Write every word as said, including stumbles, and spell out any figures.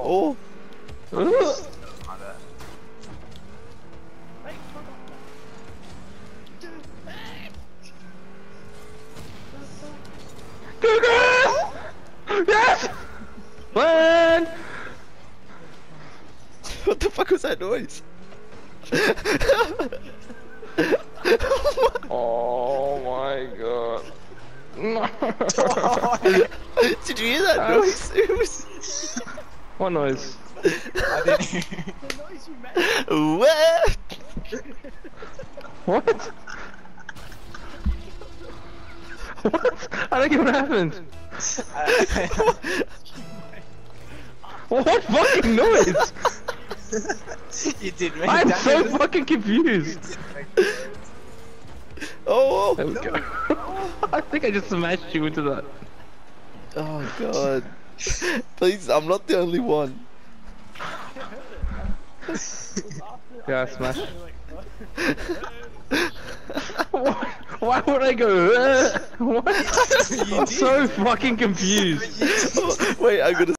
Oh! Google! Yes! When? What the fuck was that noise? Oh my god. Did you hear that noise? It was... What noise? I didn't hear. The noise you made. What? What? What? I don't get what happened. What fucking noise? You did make I'm that so noise. fucking confused. Oh! There we go. I think I just smashed you into that. Oh god. Please, I'm not the only one. Yeah, I smashed. Why, why would I go? Uh, what? I'm so fucking confused. Wait, I'm gonna